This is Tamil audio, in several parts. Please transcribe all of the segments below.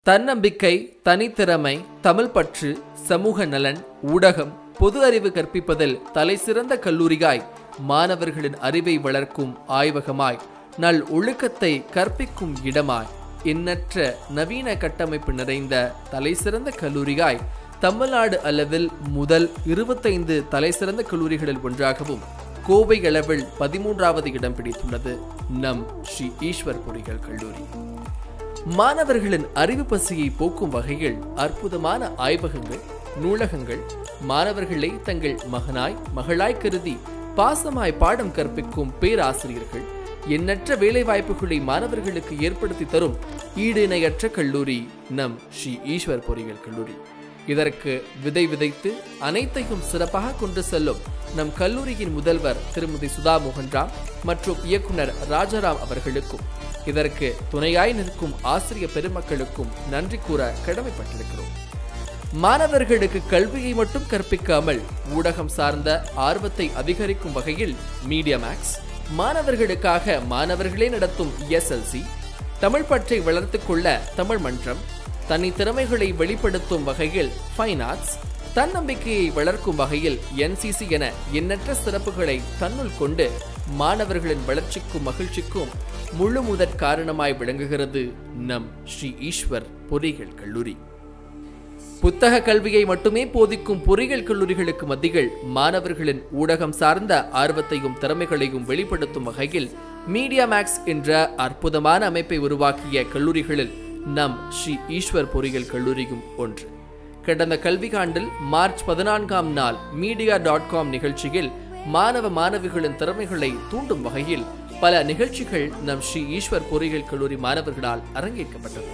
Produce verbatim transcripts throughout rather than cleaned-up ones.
தன்னம்பிக்கை, தனித்திறமை, தமிழ் பற்று, சமூக நலன், ஊடகம், பொது அறிவு கற்பிப்பதில் தலைசிறந்த கல்லூரியாய், மாணவர்களின் அறிவை வளர்க்கும் ஆய்வகமாய், நல் ஒழுக்கத்தை கற்பிக்கும் இடமாய், எண்ணற்ற நவீன கட்டமைப்பு நிறைந்த தலைசிறந்த கல்லூரியாய், தமிழ்நாடு அளவில் முதல் இருபத்தைந்து தலைசிறந்த கல்லூரிகளில் ஒன்றாகவும் கோவை அளவில் பதிமூன்றாவது இடம் பிடித்துள்ளது நம் ஸ்ரீ ஈஸ்வர் பொறியியல் கல்லூரி. மாணவர்களின் அறிவு பசியை போக்கும் வகையில் அற்புதமான ஆய்வகங்கள், நூலகங்கள், மாணவர்களை தங்கள் மகனாய் மகளாய் கருதி பாசமாய் பாடம் கற்பிக்கும் பேராசிரியர்கள், எண்ணற்ற வேலைவாய்ப்புகளை மாணவர்களுக்கு ஏற்படுத்தி தரும் ஈடு இணையற்ற கல்லூரி நம் ஸ்ரீ ஈஸ்வர் பொறியியல் கல்லூரி. இதற்கு விதை விதைத்து அனைத்தையும் சிறப்பாக கொண்டு செல்லும் நம் கல்லூரியின் முதல்வர் திருமதி சுதா மோகன்ராம் மற்றும் இயக்குனர் ராஜாராம் அவர்களுக்கும், இதற்கு துணையாய் நிற்கும் ஆசிரியர் பெருமக்களுக்கும் நன்றி கூற கடமைப்பட்டிருக்கிறோம். மாணவர்களுக்கு கல்வியை மட்டும் கற்பிக்காமல் ஊடகம் சார்ந்த ஆர்வத்தை அதிகரிக்கும் வகையில் மீடியா மேக்ஸ், மாணவர்களுக்காக மாணவர்களே நடத்தும் எஸ் எல் சி, தமிழ் பற்றை வளர்த்துக் கொள்ள தமிழ் மன்றம், தனி திறமைகளை வெளிப்படுத்தும் வகையில் ஃபைன் ஆர்ட்ஸ், தன்னம்பிக்கையை வளர்க்கும் வகையில் என் சி சி என எண்ணற்ற சிறப்புகளை தன்னுள் கொண்டு மாணவர்களின் வளர்ச்சிக்கும் மகிழ்ச்சிக்கும் முழு முதற் காரணமாய் விளங்குகிறது நம் ஸ்ரீ ஈஸ்வர் பொறியியல் கல்லூரி. புத்தக கல்வியை மட்டுமே போதிக்கும் பொறியியல் கல்லூரிகளுக்கு மத்தியில் மாணவர்களின் ஊடகம் சார்ந்த ஆர்வத்தையும் திறமைகளையும் வெளிப்படுத்தும் வகையில் மீடியா மேக்ஸ் என்ற அற்புதமான அமைப்பை உருவாக்கிய கல்லூரிகளில் நம் ஸ்ரீ ஈஸ்வர் பொறியியல் கல்லூரியும் ஒன்று. கடந்த கல்வியாண்டில் மார்ச் பதினான்காம் நாள் மீடியா டாட் காம் நிகழ்ச்சியில் மாணவ மாணவிகளின் திறமைகளை தூண்டும் வகையில் பல நிகழ்ச்சிகள் நம் ஸ்ரீ ஈஸ்வர் பொறியியல் கல்லூரி மாணவர்களால் அரங்கேற்கப்பட்டது.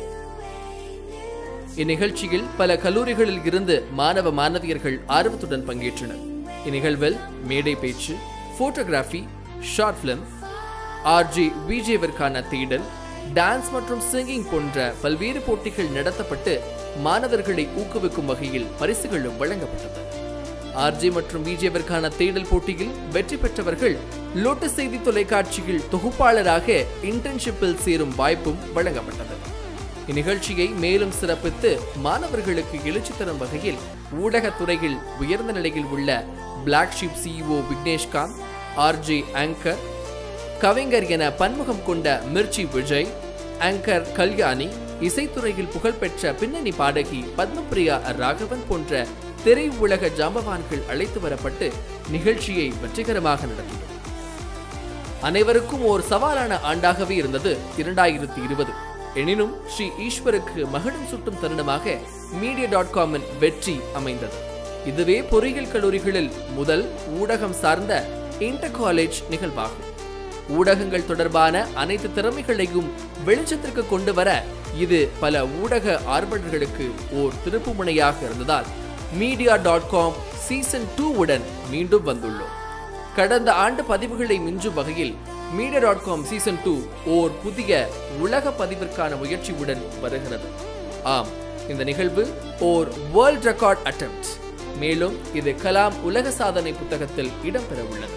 இந்நிகழ்ச்சியில் பல கல்லூரிகளில் இருந்து மாணவ மாணவியர்கள் ஆர்வத்துடன் பங்கேற்றனர். இந்நிகழ்வில் மேடை பேச்சு, போட்டோகிராஃபி, ஷார்ட் பிலிம், ஆர்ஜி விஜேவிற்கான தேடல், டான்ஸ் மற்றும் சிங்கிங் போன்ற பல்வேறு போட்டிகள் நடத்தப்பட்டு மாணவர்களை ஊக்குவிக்கும் வகையில் பரிசுகளும் வழங்கப்பட்டது. ஆர்ஜி மற்றும் விஜேவிற்கான தேடல் போட்டியில் வெற்றி பெற்றவர்கள் லோட்டஸ் செய்தி தொலைக்காட்சியில் தொகுப்பாளராக இன்டர்ன்ஷிப்பில் சேரும் வாய்ப்பும் வழங்கப்பட்டது. இந்நிகழ்ச்சியை மேலும் சிறப்பித்து மாணவர்களுக்கு எழுச்சி தரும் வகையில் ஊடகத்துறையில் உயர்ந்த நிலையில் உள்ள black sheep CEO Vigneshkanth, RJ anchor, கவிஞர் என பன்முகம் கொண்ட மிர்ச்சி விஜய், ஆங்கர் கல்யாணி, இசைத்துறையில் புகழ்பெற்ற பின்னணி பாடகி பத்மபிரியா ராகவன் போன்ற திரை உலக ஜாம்பவான்கள் அழைத்து வரப்பட்டு நிகழ்ச்சியை வெற்றிகரமாக நடத்தினர். அனைவருக்கும் ஓர் சவாலான ஆண்டாகவே இருந்தது இரண்டாயிரத்தி இருபது. எனினும் ஸ்ரீ ஈஸ்வருக்கு மகுடம் சுட்டும் தருணமாக மீடியா டாட் காமின் வெற்றி அமைந்தது. இதுவே பொறியியல் கல்லூரிகளில் முதல் ஊடகம் சார்ந்த இன்டர் காலேஜ் நிகழ்வாகும். ஊடகங்கள் தொடர்பான அனைத்து திறமைகளையும் வெளிச்சத்திற்கு கொண்டு வர இது பல ஊடக ஆர்வலர்களுக்கு ஓர் திருப்பு முனையாக இருந்ததால் media dot com season two உடன் மீண்டும் வந்துள்ளோம். கடந்த ஆண்டு பதிவுகளை மிஞ்சும் வகையில் media dot com season two ஓர் புதிய உலக பதிவிற்கான முயற்சியுடன் வருகிறது. ஆம், இந்த நிகழ்வு ஓர் வேர்ல்ட் ரெக்கார்ட் அட்டெம்ப்ட். மேலும் இது கலாம் உலக சாதனை புத்தகத்தில் இடம்பெற உள்ளது.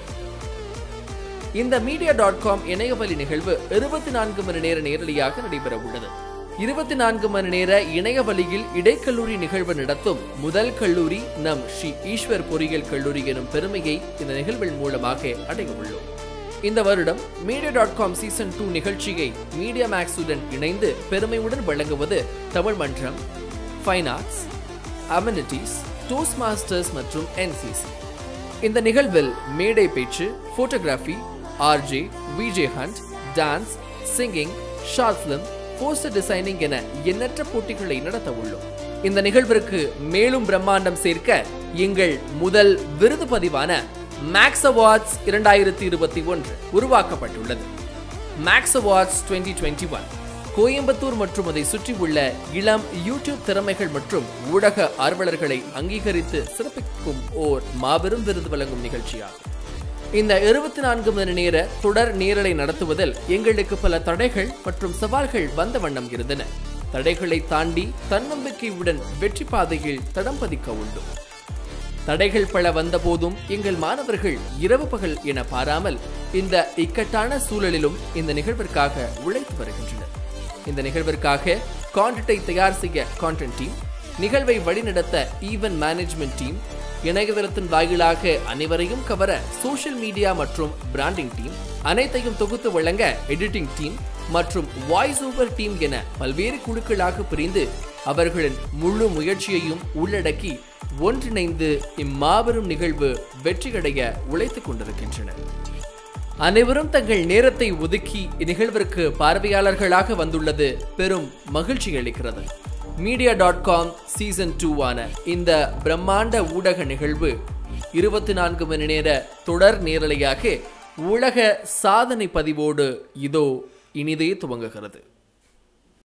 இந்த மீடியா டாட் காம் இணையவழி நிகழ்வு இருபத்தி நான்கு மணி நேர நேரடியாக நடைபெற உள்ளது. இருபத்தி நான்கு மணி நேர இணையவழியில் இடைக்கல்லூரி நிகழ்வு நடத்தும் முதல் கல்லூரி நம் ஸ்ரீ ஈஸ்வர் பொறியியல் கல்லூரி எனும் பெருமையை இந்த நிகழ்வின் மூலமாக அடைய உள்ளோம். இந்த வருடம் media dot com season two நிகழ்ச்சியை மீடியா மேக்ஸுடன் இணைந்து பெருமையுடன் வழங்குவது தமிழ் மன்றம், fine arts, amenities, Toastmasters மற்றும் என் சி சி. இந்த நிகழ்வில் மேடை பேச்சு, photography, RJ, VJ hunt, dance, singing, short film, poster designing என எண்ணற்ற போட்டிகளை நடத்த உள்ளோம். இந்த நிகழ்விற்கு மேலும் பிரம்மாண்டம் சேர்க்க எங்கள் முதல் விருது பதிவான மேக்ஸ் அவார்ட்ஸ் இரண்டாயிரத்தி இருபத்தி ஒன்று உருவாக்கப்பட்டுள்ளது. Max awards twenty twenty one Coimbatore மற்றும் அதை சுற்றி உள்ள இளம் யூடியூப் திறமைகள் மற்றும் ஊடக ஆர்வலர்களை அங்கீகரித்து சிறப்பிக்கும் ஓர் மாபெரும் விருது வழங்கும் நிகழ்ச்சியாகும். இந்த இருபத்தி நான்கு மணி நேர தொடர் நேரலை நடத்துவதில் எங்களுக்கு பல தடைகள் மற்றும் சவால்கள் வந்த வண்ணம் இருந்தன. தடைகளை தாண்டி தன்னம்பிக்கையுடன் வெற்றி பாதையில் தடம் பதிக்க உள்ளோம். தடைகள் பல வந்த போதும் எங்கள் மாணவர்கள் இரவு பகல் என பாராமல் இந்த இக்கட்டான சூழலிலும் இந்த நிகழ்விற்காக உழைத்து வருகின்றனர். இந்த நிகழ்விற்காக கான்டென்ட்டை தயார் செய்ய கான்டென்ட் டீம், நிகழ்வை வழிநடத்த ஈவென்ட் மேனேஜ்மெண்ட் டீம், இணையதளத்தின் வாயிலாக அனைவரையும் கவர சோஷியல் மீடியா மற்றும் பிராண்டிங் டீம், அனைத்தையும் தொகுத்து வழங்க எடிட்டிங் டீம் மற்றும் வாய்ஸ் ஓவர் டீம் என பல்வேறு குழுக்களாக பிரிந்து அவர்களின் முழு முயற்சியையும் உள்ளடக்கி ஒன்றிணைந்து இம்மாபெரும் நிகழ்வு வெற்றியடைய உழைத்துக் கொண்டிருக்கின்றனர். அனைவரும் தங்கள் நேரத்தை ஒதுக்கி இந்நிகழ்விற்கு பார்வையாளர்களாக வந்துள்ளது பெரும் மகிழ்ச்சி அளிக்கிறது. Media dot com season two ஆன இந்த பிரம்மாண்ட ஊடக நிகழ்வு இருபத்தி நான்கு மணி நேர தொடர் நேரலையாக உலக சாதனை பதிவோடு இதோ இனிதே துவங்குகிறது.